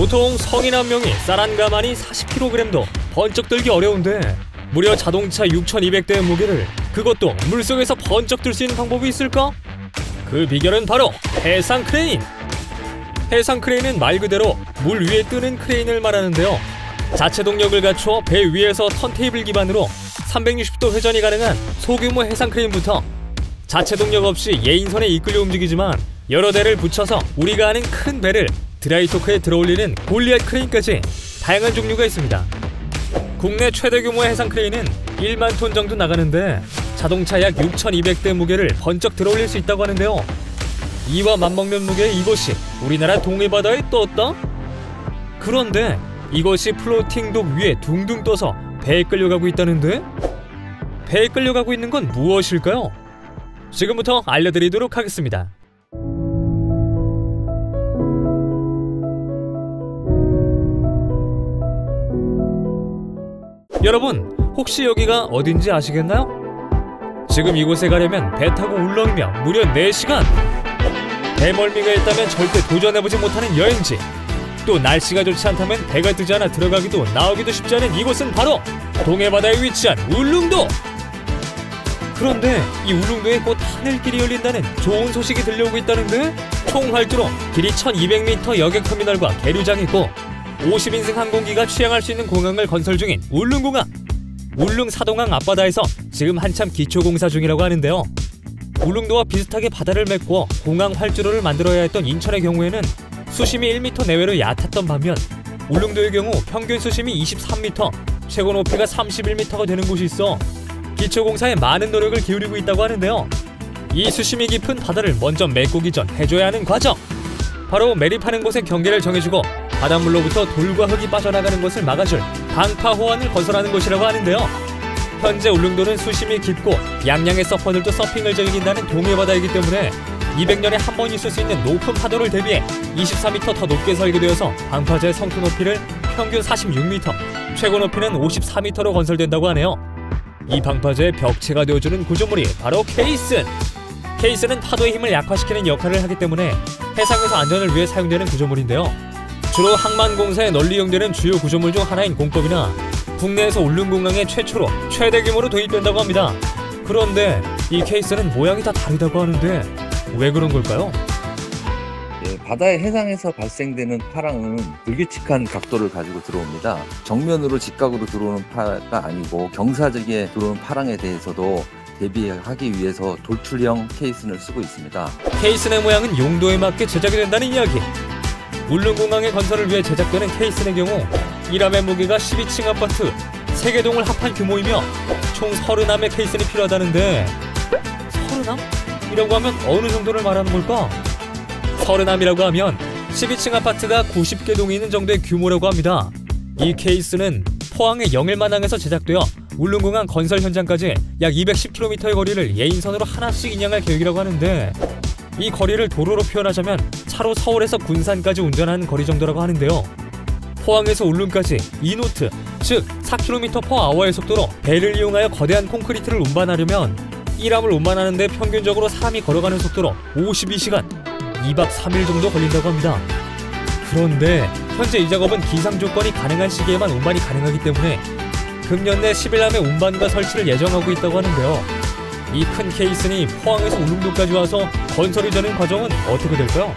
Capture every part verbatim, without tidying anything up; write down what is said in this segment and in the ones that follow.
보통 성인 한 명이 쌀 한 가마니 사십 킬로그램도 번쩍 들기 어려운데 무려 자동차 육천이백 대의 무게를 그것도 물속에서 번쩍 들 수 있는 방법이 있을까? 그 비결은 바로 해상 크레인! 해상 크레인은 말 그대로 물 위에 뜨는 크레인을 말하는데요. 자체 동력을 갖춰 배 위에서 턴테이블 기반으로 삼백육십 도 회전이 가능한 소규모 해상 크레인부터 자체 동력 없이 예인선에 이끌려 움직이지만 여러 대를 붙여서 우리가 아는 큰 배를 드라이토크에 들어올리는 골리앗 크레인까지 다양한 종류가 있습니다. 국내 최대 규모의 해상 크레인은 일만 톤 정도 나가는데 자동차 약 육천이백 대 무게를 번쩍 들어올릴 수 있다고 하는데요. 이와 맞먹는 무게의 이것이 우리나라 동해바다에 떴다? 그런데 이것이 플로팅 독 위에 둥둥 떠서 배에 끌려가고 있다는데? 배에 끌려가고 있는 건 무엇일까요? 지금부터 알려드리도록 하겠습니다. 여러분, 혹시 여기가 어딘지 아시겠나요? 지금 이곳에 가려면 배 타고 울렁이며 무려 네 시간! 배멀미가 있다면 절대 도전해보지 못하는 여행지! 또 날씨가 좋지 않다면 배가 뜨지 않아 들어가기도 나오기도 쉽지 않은 이곳은 바로 동해바다에 위치한 울릉도! 그런데 이 울릉도에 곧 하늘길이 열린다는 좋은 소식이 들려오고 있다는데? 총 활주로 길이 천이백 미터 여객터미널과 계류장이 있고 오십 인승 항공기가 취항할 수 있는 공항을 건설 중인 울릉공항! 울릉 사동항 앞바다에서 지금 한참 기초공사 중이라고 하는데요. 울릉도와 비슷하게 바다를 메꿔 공항 활주로를 만들어야 했던 인천의 경우에는 수심이 일 미터 내외로 얕았던 반면 울릉도의 경우 평균 수심이 이십삼 미터, 최고 높이가 삼십일 미터가 되는 곳이 있어 기초공사에 많은 노력을 기울이고 있다고 하는데요. 이 수심이 깊은 바다를 먼저 메꾸기 전 해줘야 하는 과정! 바로 매립하는 곳의 경계를 정해주고 바닷물로부터 돌과 흙이 빠져나가는 것을 막아줄 방파 호환을 건설하는 것이라고 하는데요. 현재 울릉도는 수심이 깊고 양양의 서퍼들도 서핑을 즐긴다는 동해바다이기 때문에 이백 년에 한 번 있을 수 있는 높은 파도를 대비해 이십사 미터 더 높게 설계되어서 방파제 성토 높이를 평균 사십육 미터, 최고 높이는 오십사 미터로 건설된다고 하네요. 이 방파제의 벽체가 되어주는 구조물이 바로 케이슨! 케이슨은 파도의 힘을 약화시키는 역할을 하기 때문에 해상에서 안전을 위해 사용되는 구조물인데요. 주로 항만공사에 널리 이용되는 주요 구조물 중 하나인 공법이나 국내에서 울릉공항에 최초로 최대 규모로 도입된다고 합니다. 그런데 이 케이스는 모양이 다 다르다고 하는데 왜 그런 걸까요? 예, 바다의 해상에서 발생되는 파랑은 불규칙한 각도를 가지고 들어옵니다. 정면으로 직각으로 들어오는 파가 아니고 경사지게 들어오는 파랑에 대해서도 대비하기 위해서 돌출형 케이슨을 쓰고 있습니다. 케이슨의 모양은 용도에 맞게 제작이 된다는 이야기. 울릉공항의 건설을 위해 제작되는 케이슨의 경우 일 암의 무게가 십이 층 아파트 세 개 동을 합한 규모이며 총 삼십 암의 케이슨이 필요하다는데 삼십 암? 이라고 하면 어느 정도를 말하는 걸까? 삼십 암이라고 하면 십이 층 아파트가 구십 개 동이 있는 정도의 규모라고 합니다. 이 케이스는 포항의 영일만항에서 제작되어 울릉공항 건설 현장까지 약 이백십 킬로미터의 거리를 예인선으로 하나씩 인양할 계획이라고 하는데 이 거리를 도로로 표현하자면 차로 서울에서 군산까지 운전하는 거리 정도라고 하는데요. 포항에서 울릉까지 이 노트, 즉 사 킬로미터 퍼 아워의 속도로 배를 이용하여 거대한 콘크리트를 운반하려면 일 암을 운반하는데 평균적으로 사람이 걸어가는 속도로 오십이 시간, 이 박 삼 일 정도 걸린다고 합니다. 그런데 현재 이 작업은 기상 조건이 가능한 시기에만 운반이 가능하기 때문에 금년 내 십일 암의 운반과 설치를 예정하고 있다고 하는데요. 이 큰 케이슨이 포항에서 울릉도까지 와서 건설이 되는 과정은 어떻게 될까요?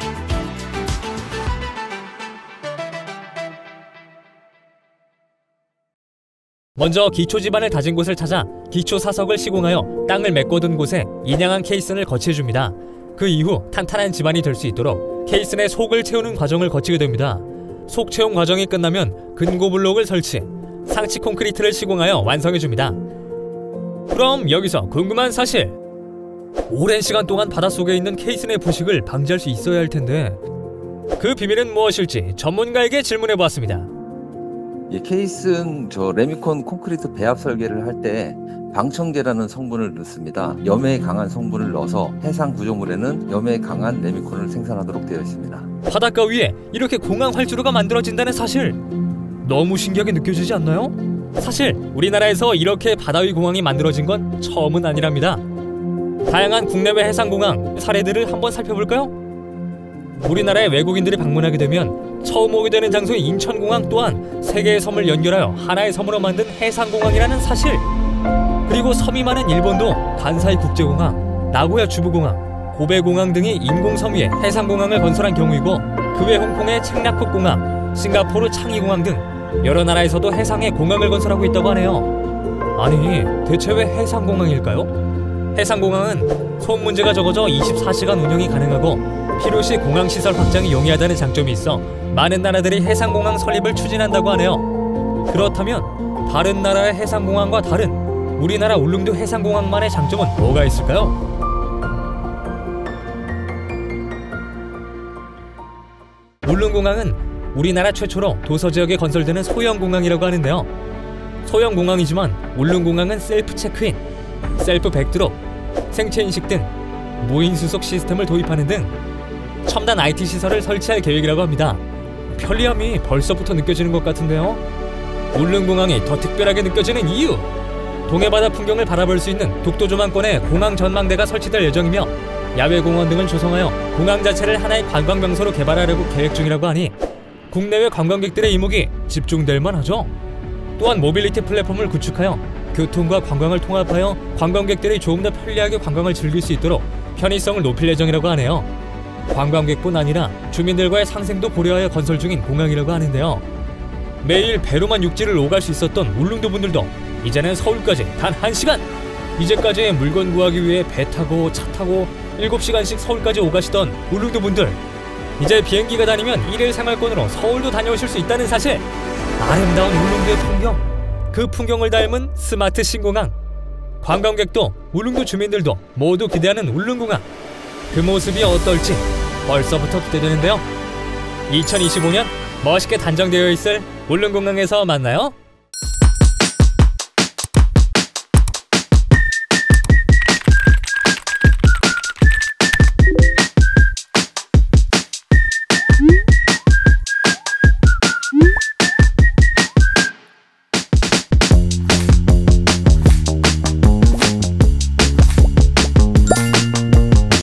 먼저 기초 지반을 다진 곳을 찾아 기초 사석을 시공하여 땅을 메꿔둔 곳에 인양한 케이슨을 거치해줍니다. 그 이후 탄탄한 지반이 될 수 있도록 케이슨에 속을 채우는 과정을 거치게 됩니다. 속 채용 과정이 끝나면 근고 블록을 설치, 상치 콘크리트를 시공하여 완성해줍니다. 그럼 여기서 궁금한 사실! 오랜 시간 동안 바닷속에 있는 케이슨의 부식을 방지할 수 있어야 할 텐데 그 비밀은 무엇일지 전문가에게 질문해보았습니다. 이 케이슨 저 레미콘 콘크리트 배합 설계를 할 때 방청제라는 성분을 넣습니다. 염해에 강한 성분을 넣어서 해상 구조물에는 염해에 강한 레미콘을 생산하도록 되어 있습니다. 바닷가 위에 이렇게 공항 활주로가 만들어진다는 사실! 너무 신기하게 느껴지지 않나요? 사실 우리나라에서 이렇게 바다 위 공항이 만들어진 건 처음은 아니랍니다. 다양한 국내외 해상공항 사례들을 한번 살펴볼까요? 우리나라에 외국인들이 방문하게 되면 처음 오게 되는 장소인 인천공항 또한 세 개의 섬을 연결하여 하나의 섬으로 만든 해상공항이라는 사실. 그리고 섬이 많은 일본도 간사이 국제공항, 나고야 주부공항, 고베공항 등이 인공섬 위에 해상공항을 건설한 경우이고, 그 외 홍콩의 책나콕공항, 싱가포르 창이공항 등 여러 나라에서도 해상에 공항을 건설하고 있다고 하네요. 아니, 대체 왜 해상공항일까요? 해상공항은 소음 문제가 적어져 이십사 시간 운영이 가능하고 필요시 공항시설 확장이 용이하다는 장점이 있어 많은 나라들이 해상공항 설립을 추진한다고 하네요. 그렇다면 다른 나라의 해상공항과 다른 우리나라 울릉도 해상공항만의 장점은 뭐가 있을까요? 울릉공항은 우리나라 최초로 도서지역에 건설되는 소형공항이라고 하는데요. 소형공항이지만 울릉공항은 셀프 체크인, 셀프 백드롭, 생체인식 등 무인 수속 시스템을 도입하는 등 첨단 아이티 시설을 설치할 계획이라고 합니다. 편리함이 벌써부터 느껴지는 것 같은데요. 울릉공항이 더 특별하게 느껴지는 이유! 동해바다 풍경을 바라볼 수 있는 독도조망권에 공항 전망대가 설치될 예정이며 야외공원 등을 조성하여 공항 자체를 하나의 관광명소로 개발하려고 계획 중이라고 하니 국내외 관광객들의 이목이 집중될 만하죠. 또한 모빌리티 플랫폼을 구축하여 교통과 관광을 통합하여 관광객들이 조금 더 편리하게 관광을 즐길 수 있도록 편의성을 높일 예정이라고 하네요. 관광객뿐 아니라 주민들과의 상생도 고려하여 건설 중인 공항이라고 하는데요. 매일 배로만 육지를 오갈 수 있었던 울릉도 분들도 이제는 서울까지 단 한 시간! 이제까지 물건 구하기 위해 배 타고 차 타고 일곱 시간씩 서울까지 오가시던 울릉도 분들, 이제 비행기가 다니면 일일 생활권으로 서울도 다녀오실 수 있다는 사실! 아름다운 울릉도의 풍경, 그 풍경을 닮은 스마트 신공항, 관광객도 울릉도 주민들도 모두 기대하는 울릉공항, 그 모습이 어떨지 벌써부터 기대되는데요. 이천이십오 년 멋있게 단장되어 있을 울릉공항에서 만나요.